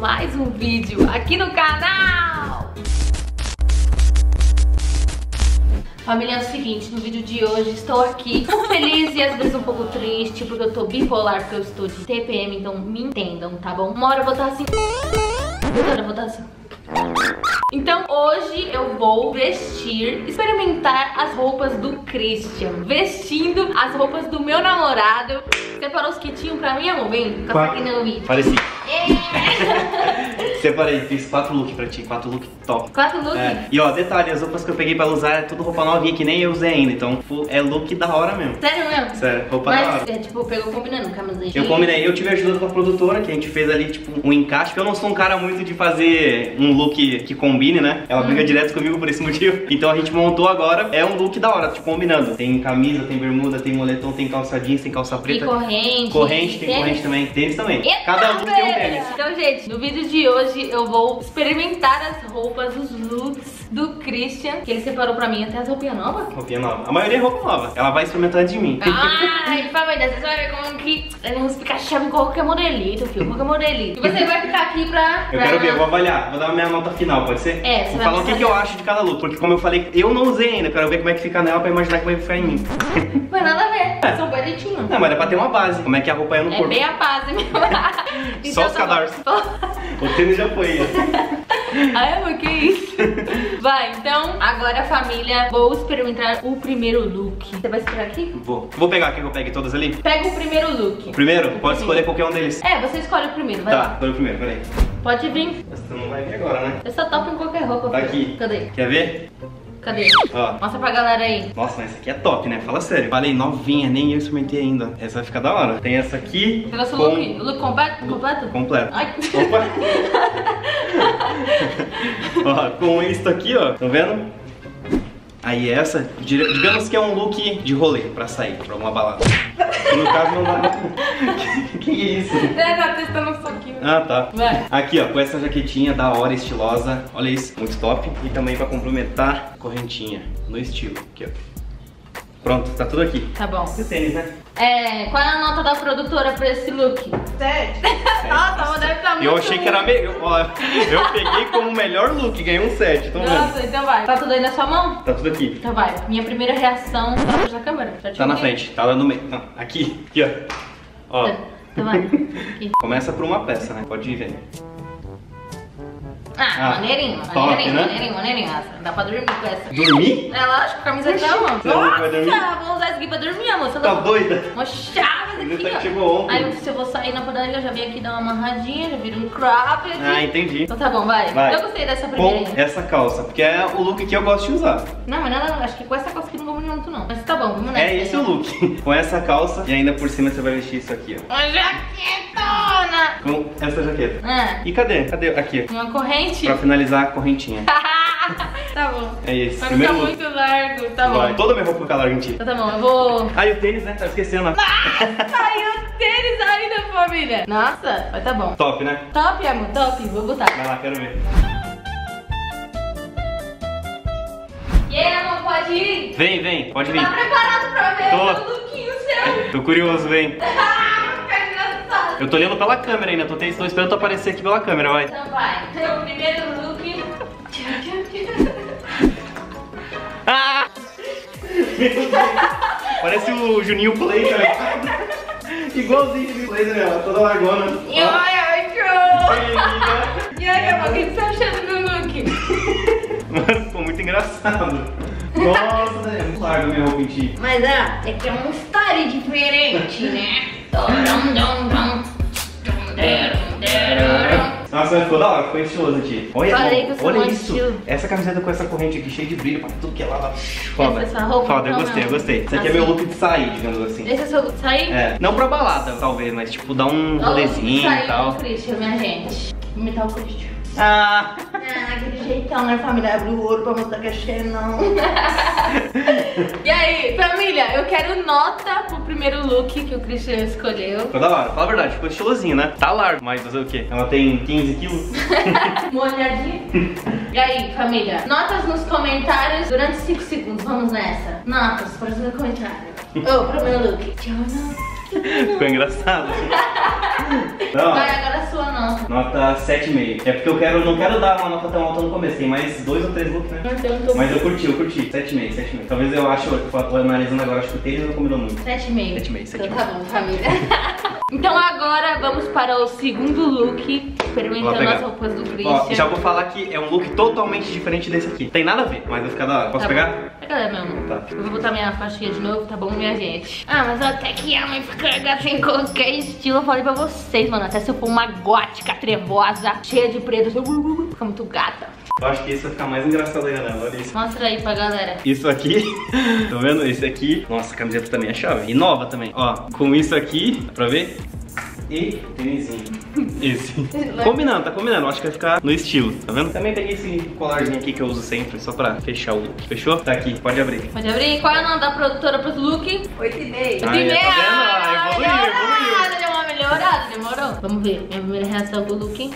mais um vídeo aqui no canal. Família, é o seguinte, no vídeo de hoje estou aqui um pouco feliz e às vezes um pouco triste, porque eu tô bipolar, porque eu estou de TPM, então me entendam, tá bom? Uma hora eu vou estar assim, outra hora eu vou estar assim. Então hoje eu vou experimentar as roupas do Christian, vestindo as roupas do meu namorado. Separou os kitinhos pra mim, amor? Vem, fica aqui no vídeo. Pareci. Separei, fiz 4 looks pra ti, 4 looks top. 4 looks? É. E ó, detalhe, as roupas que eu peguei pra usar é tudo roupa novinha que nem eu usei ainda, então é look da hora mesmo. Sério mesmo? Sério, roupa da hora. Mas, tipo, pegou combinando camiseta. Eu combinei, eu tive a ajuda da produtora, que a gente fez ali, tipo, um encaixe, porque eu não sou um cara muito de fazer um look que combine, né? Ela briga direto comigo por esse motivo. Então a gente montou agora, é um look da hora, tipo, combinando. Tem camisa, tem bermuda, tem moletom, tem calça jeans, tem calça preta. E corrente. Corrente, tem corrente também. Tênis também. Cada look tem um tênis. Então, gente, no vídeo de hoje eu vou experimentar as roupas, os looks do Christian, que ele separou pra mim. Até as roupinhas novas. Roupinha nova. A maioria é roupa nova. Ela vai experimentar de mim. Ai, família, vocês vão ver como que vamos ficar chave em qualquer modelito, filho. Qualquer modelito. E você vai ficar aqui pra... Eu quero ver, eu vou avaliar. Vou dar a minha nota final, pode ser? É, você vou vai falar o que eu acho de cada look. Porque como eu falei, eu não usei ainda. Quero ver como é que fica nela pra imaginar como vai ficar em mim. Não vai nada a ver. São bonitinhos. Não, mas é pra ter uma base. Como é que a roupa é no corpo. É bem a base mesmo. Só os cadarços. O tênis já foi. Ai, amor, que isso? Vai, então, agora família, vou experimentar o primeiro look. Você vai esperar aqui? Vou. Vou pegar aqui que eu pegue todas ali? Pega o primeiro look. O primeiro? Pode escolher qualquer um deles. É, você escolhe o primeiro, vai Tá, lá. escolhe o primeiro, peraí. Pode vir. Você não vai vir agora, né? Eu só topo em qualquer roupa. Tá filho. aqui. Cadê? Quer ver? Cadê? Ó. Mostra pra galera aí. Nossa, mas essa aqui é top, né? Fala sério. Falei, novinha, nem eu experimentei ainda. Essa vai ficar da hora. Tem essa aqui. Você gostou do look? O look completo? Completo? Completo. Ai. Opa! Ó, com isso aqui, ó. Tá vendo? Aí essa, digamos que é um look de rolê pra sair, pra uma balada. E no caso não dá. Que isso? Tá testando um soquinho. Ah, tá. Vai. Aqui, ó, com essa jaquetinha da hora, estilosa. Olha isso, muito top. E também pra complementar, correntinha, no estilo. Aqui, ó. Pronto, tá tudo aqui. Tá bom. E o tênis, né? Qual é a nota da produtora pra esse look? 7. Nossa, mas deve estar muito Eu achei que era melhor. Ó, eu peguei como o melhor look, ganhei um 7, tô vendo? Nossa, então vai. Tá tudo aí na sua mão? Tá tudo aqui. Então vai. Minha primeira reação. Tá na frente da câmera? Já te Tá na vi. frente, tá lá no meio. Não, aqui, aqui, ó. Ó. Então vai. Aqui. Começa por uma peça, né? Pode ir vendo. Maneirinho, top, maneirinho, né? maneirinho. Dá pra dormir com essa. Dormir? É lógico, camiseta, amor. Você não vai dormir? Nossa, vamos usar isso aqui pra dormir, amor. Você Tá não... doida? Uma chave aqui, Você ó. chegou ontem. Aí se eu vou sair na padaria, eu já vim aqui dar uma amarradinha, já vira um crop aqui. Ah, entendi. Então tá bom, vai. Vai. Eu gostei dessa primeira. Com essa calça, porque é o look que eu gosto de usar. Não, mas nada, acho que com essa calça aqui não combina muito não. Mas tá bom, vamos nessa. É esse o look. Com essa calça e ainda por cima você vai vestir isso aqui, ó. Uma jaquetona. Com essa jaqueta. Ah, E cadê? Cadê? Aqui. uma corrente. Pra finalizar a correntinha. Tá bom. É esse. Mas Primeiro tá look. muito largo, tá bom. Vai. Toda minha roupa fica larga em ti. Então tá bom, eu vou... Ah, e o tênis, né? Tá esquecendo. Saiu o tênis ainda, família. Nossa, mas tá bom. Top, né? Top, amor, top. Vou botar. Vai lá, quero ver. E aí, amor, pode ir? Vem, vem. Pode vir. Tá preparado pra ver Tô. o lookinho seu? Tô curioso, vem. Fica engraçado. Eu tô olhando pela câmera ainda. Tô esperando tu aparecer aqui pela câmera, vai. Então vai. Então, o primeiro look... Ah! Meu Deus. Parece o Juninho Play, cara. Igualzinho o Juninho Play, né? Toda largona. E olha, show! E aí, amor, o que você tá achando do look? Mano, ficou muito engraçado. Nossa, é muito largo a minha roupa em ti. Mas é que é um style diferente, né? Nossa, ficou da hora, ficou estiloso aqui. Olha, Falei que eu sou olha muito isso. estilo. Essa camiseta com essa corrente aqui cheia de brilho pra tudo que é lá. Foda. Essa roupa, Foda, eu então, gostei, não. eu gostei. Esse aqui é Assim. meu look de sair, digamos assim. Esse é seu look de sair? É, não pra balada, talvez, mas tipo, dar um rolezinho e tal. Com o Christian, minha gente. Vou imitar o Christian. Ah! Aquele jeitão, né, família? Abre o olho pra mostrar que é cheio, não. E aí, família, eu quero nota pro primeiro look que o Christian escolheu. Ficou da hora, fala a verdade, ficou estilosinho, né? Tá largo, mas fazer o quê? Ela tem 15 quilos? Uma olhadinha. E aí, família, notas nos comentários durante 5 segundos, vamos nessa. Notas para o seu comentário. Pro meu look. Ficou engraçado. Não, Vai, agora a sua nota. nota 7,5. É porque eu não quero dar uma nota tão alta no começo. Tem mais 2 ou 3 looks, né? Mas eu curti. 7,5. Talvez eu acho, eu analisando agora, acho que o tênis não combinou muito. 7,5. Então tá bom, família. Então agora vamos para o segundo look, experimentando as roupas do Christian. Ó, já vou falar que é um look totalmente diferente desse aqui. Tem nada a ver, mas vai ficar da hora. Posso pegar? Pega mesmo. Tá. Eu vou botar minha faixinha de novo, tá bom, minha gente? Ah, mas eu até que amo ficar sem qualquer estilo. Eu falei pra vocês, mano. Até se eu for uma gótica trevosa, cheia de preto, fica muito gata. Eu acho que esse vai ficar mais engraçado ainda, né? Olha isso. Mostra aí pra galera. Isso aqui, tá vendo? Esse aqui. Nossa, a camiseta também é chave. E nova também. Ó, com isso aqui, dá pra ver? E tênisinho. Esse. Combinando, tá combinando. Acho que vai ficar no estilo, tá vendo? Também peguei esse colarzinho aqui que eu uso sempre, só pra fechar o look. Fechou? Tá aqui, pode abrir. Pode abrir. Qual é o nome da produtora pros look? 8,5. 8,5. Tá vendo? Evoluiu. Deu uma melhorada, demorou. Vamos ver. Minha primeira reação do look.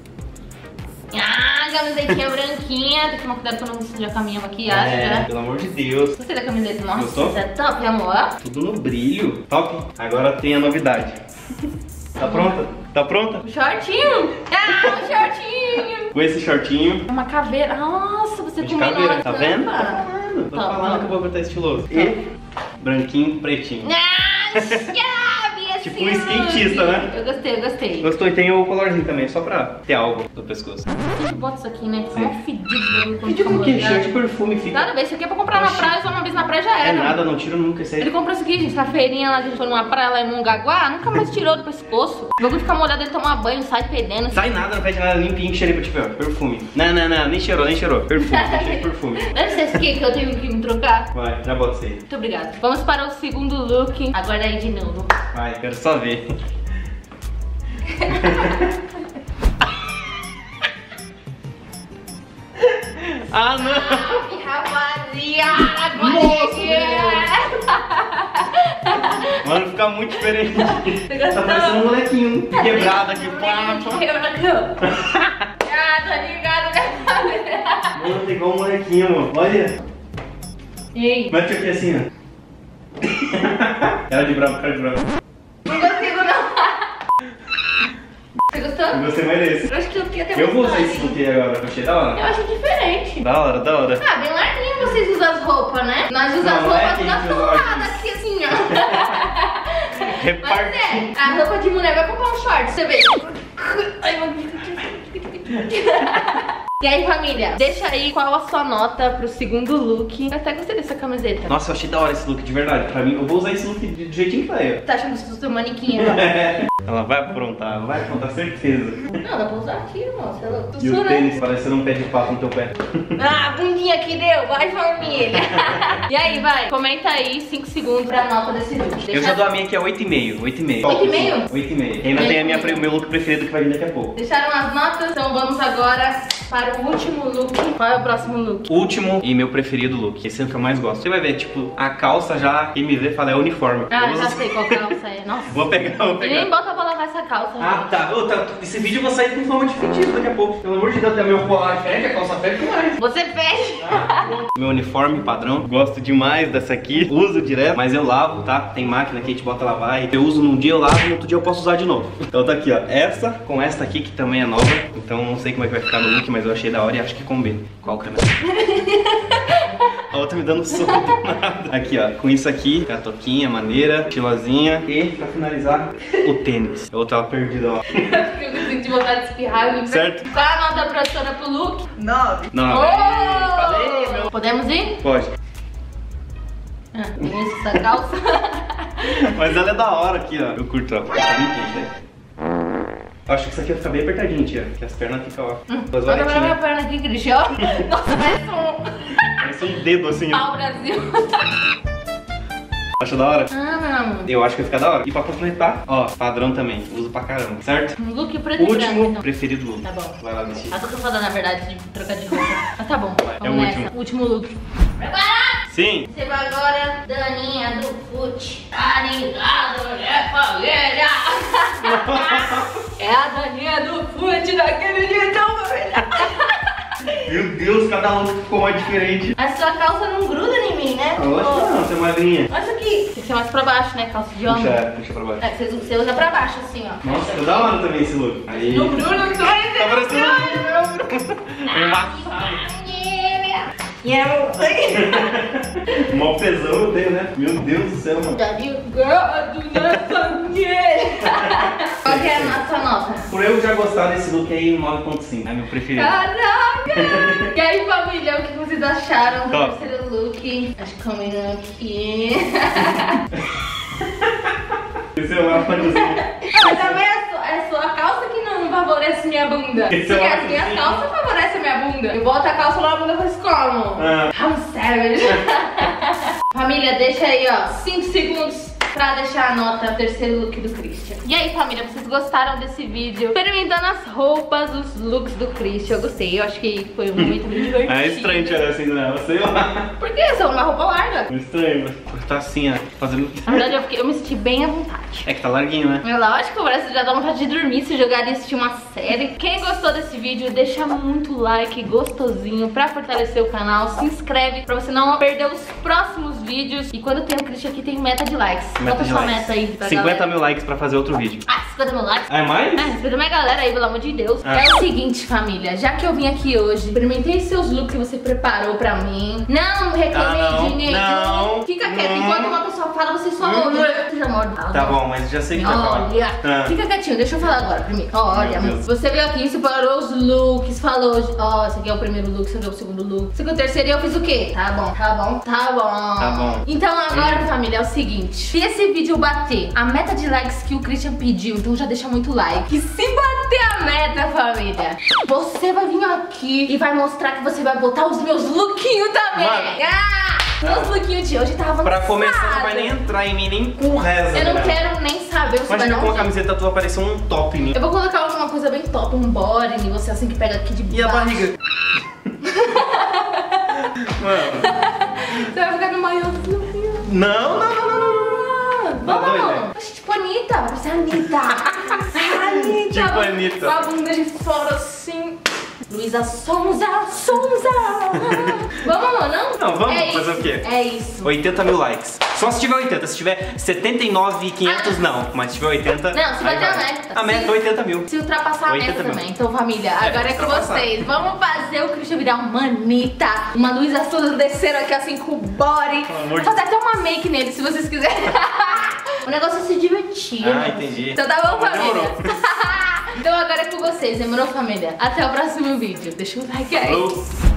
Ah, camisetinha branquinha. Tem que tomar cuidado pra não sujar com a minha maquiagem, né? Pelo amor de Deus. Gostei da camiseta. Nossa, Gostou? isso é top, amor. Tudo no brilho. Top. Agora tem a novidade. Tá pronta? Tá pronta? O shortinho. Ah, o shortinho. Com esse shortinho. Uma caveira. Nossa, você De combinou caveira, a tá vendo? tampa. Tá falando. Tô Top, falando top. que eu vou botar estiloso. E branquinho, pretinho. Tipo um skatista, né? Eu gostei. Gostou? E tem o colarzinho também, só pra ter algo no pescoço. A gente bota isso aqui, né? Fica Sim. um fedido. Pediu o quê? Cheio de perfume fica. Nada a ver, isso aqui é pra comprar na Oxi. praia, só uma vez na praia já era. É nada, não tiro nunca isso Ele aí. comprou isso aqui, gente, na feirinha lá, a gente foi numa praia lá em Mongaguá, nunca mais tirou do pescoço. O bagulho fica molhado, ele tomar banho, sai fedendo. Sai nada, não pede nada, limpinho, cheirei pra te ver, ó. Perfume. Não, nem cheirou. Perfume, cheio de perfume. Deve ser esse aqui que eu tenho que me trocar. Vai, já bota isso aí. Muito obrigada. Vamos para o segundo look. Aguarda aí de novo. Vai, quero só ver. Ah, não! Rapaziada, Mano, fica muito diferente. Você gostou? Tá parecendo um molequinho quebrado aqui. Pá, pá. Ah, tô ligado, né? Mano, tá igual um molequinho, mano. Olha. Ei, Mete aqui assim, ó. Cara de bravo. não consigo não. Você gostou? Eu gostei mais desse. Eu acho que eu queria ter Eu vou usar vontade. esse look agora, eu achei da hora. Eu acho diferente. Da hora. Ah, bem larguinho vocês usam as roupas, né? Nós usamos as Não, é roupas que a na gente usa torrada aqui assim, ó. Mas Reparti. é, a roupa de mulher vai comprar um short, você vê. Ai, e aí, família, deixa aí qual a sua nota pro segundo look. Eu até gostei dessa camiseta. Nossa, eu achei da hora esse look, de verdade. Pra mim, eu vou usar esse look do jeitinho que tá aí, Tá achando que eu sou manequim agora? Ela vai aprontar, certeza. Não, dá pra usar aqui, irmão. Você é louco. E o Sussurrando. tênis parecendo um pé de pato no teu pé. Ah, bundinha que deu. Vai, família. E aí, vai. Comenta aí 5 segundos pra nota desse look. Eu Deixa- já dou a minha que é 8,5. 8,5. 8,5? 8,5. E ainda tem a o meu look preferido que vai vir daqui a pouco. Deixaram as notas? Então vamos agora para o último look. Qual é o próximo look? Último e meu preferido look. Esse é o que eu mais gosto. Você vai ver, tipo, a calça já, quem me vê fala, é uniforme. Ah, Eu já uso- sei qual calça é. Nossa. Vou pegar. Nem bota pra lavar essa calça. Ah, gente. tá. Ô, tá. Esse vídeo eu vou sair com forma de fedido daqui a pouco. Pelo amor de Deus, até meu colar fecha, a calça fecha mais. Você fecha. Meu uniforme padrão, gosto demais dessa aqui, uso direto, mas eu lavo, tá? Tem máquina que a gente bota lavar e eu uso num dia, eu lavo, no outro dia eu posso usar de novo. Então tá aqui, ó, essa com essa aqui que também é nova, então não sei como é que vai ficar no look, mas eu achei da hora e acho que combina. Qual câmera? A outra me dando soco do nada. Aqui, ó, com isso aqui, com a toquinha maneira, estilosinha e pra finalizar, o tênis. A outra ela perdida, ó. Eu senti vontade de espirrar. Certo. Qual é a nota da professora pro look? 9. Não, Oh! falei, meu. Podemos ir? Pode. Ah, tem essa calça. Mas ela é da hora aqui, ó. Eu curto, ó. Tá bem quente, né? Acho que isso aqui vai ficar bem apertadinho, tia. Que as pernas ficam, ó. Duas Olha pra minha varetinhas. perna aqui, Cristian. Nossa, parece um Parece um dedo assim, ó. pau Brasil. Acho da hora? Ah, meu amor. Eu acho que vai ficar da hora. E pra completar, ó, padrão também. Uso pra caramba, certo? Um look preto e branco, Último então. preferido look. Tá bom. Vai lá vestir. Eu tô cansada, na verdade, de trocar de roupa. Mas tá bom, É o vamos nessa. último. Último look. Preparado? Sim. Você vai agora, Daninha do Fute. Tá ligado, né, família? É a Daninha do Fute daquele jeitão, família. Meu Deus, cada look ficou mais diferente. A sua calça não gruda em mim. mim, né? Lógico que não, você é magrinha. Olha isso aqui. Tem que ser mais pra baixo, né? Calça de homem. Puxa pra baixo. É, você usa pra baixo, assim, ó. Nossa, ficou da hora também esse look. Aí. No Bruno, Tá parecendo um maçado. Mó pesão eu tenho, né? Meu Deus do céu, mano. Qual que é a nossa nota? Por eu já gostar desse look aí, 9.5. É meu preferido. Caraca! E aí, família, o que vocês acharam do Top. terceiro look? Acho que combinam aqui. Esse é o lapanhozinho. Mas também é só a calça que não favorece minha bunda. Esse Porque é o as minhas calças favorecem a minha bunda. Eu boto a calça na bunda e faço como? I'm savage. Família, deixa aí, ó, 5 segundos pra deixar a nota do terceiro look do Christian. E aí, família, vocês gostaram desse vídeo? Experimentando as roupas, os looks do Christian. Eu gostei, eu acho que foi muito divertido. É estranho tirar assim nela, sei lá. Por quê? São uma roupa larga. É estranho, mas tá assim, ó, fazendo... Na verdade, eu me senti bem à vontade. É que tá larguinho, né? É lógico, parece que já dá vontade de dormir se jogar e assistir uma série. Quem gostou desse vídeo, deixa muito like gostosinho pra fortalecer o canal. Se inscreve pra você não perder os próximos vídeos. E quando tem o Christian aqui, tem meta de likes. Qual é a sua meta aí pra 50 galera? mil likes pra fazer outro vídeo. Ah, 50 mil likes? Ah, é mais? É, respeita minha galera aí, pelo amor de Deus. Ah. É o seguinte, família, já que eu vim aqui hoje, experimentei seus looks que você preparou pra mim. Não reclamei não, de nenhum. não, Fica quieto, não. enquanto uma pessoa fala, você só ouve. Você já morde. Tá bom, mas já sei que tá falando. Olha, Ah. fica quietinho, deixa eu falar agora primeiro. Olha, Meu Deus. você veio aqui, separou os looks, falou, ó, esse aqui é o primeiro look, esse aqui é o segundo look, esse aqui é o terceiro e eu fiz o quê? Tá bom, tá bom, tá bom. Tá bom. Então agora, família, é o seguinte, se esse vídeo bater a meta de likes que o Christian pediu, então já deixa muito like. E se bater a meta, família, você vai vir aqui e vai mostrar que você vai botar os meus lookinhos também. Mano. Meus lookinhos de hoje tava Pra começar, não vai avançado. nem entrar em mim nem com reza. Eu não né? quero nem saber o que vai Imagina dar com um a camiseta tua aparecer um top em mim. Eu vou colocar alguma coisa bem top, um body em você assim que pega aqui de baixo. E a barriga? Mano. Você vai ficar no maiôzinho. Não. Vamos, doida? vamos. Tipo Anitta, vai ser Anitta. Anitta. Tipo Anitta. Com a bunda de fora assim. Luísa Sonza. Vamos, amor, não? Não, vamos é fazer isso, o quê? É isso. 80 mil likes. Só se tiver 80. Se tiver 79.500 não. Mas se tiver 80... Não, se aí bater a vai. meta. A meta é 80 mil. Se ultrapassar a 80 meta mil. também. Então, família, agora é com ultrapassar. vocês. Vamos fazer o Christian virar uma Anitta. Uma Luísa Sonza descendo aqui assim com o body. Pelo amor Vou de fazer até uma make nele, se vocês quiserem. O negócio é se divertir. Ah, entendi. Então tá bom, família? Demorou. Então agora é com vocês. Demorou, família? Até o próximo vídeo. Deixa o like aí. Falou.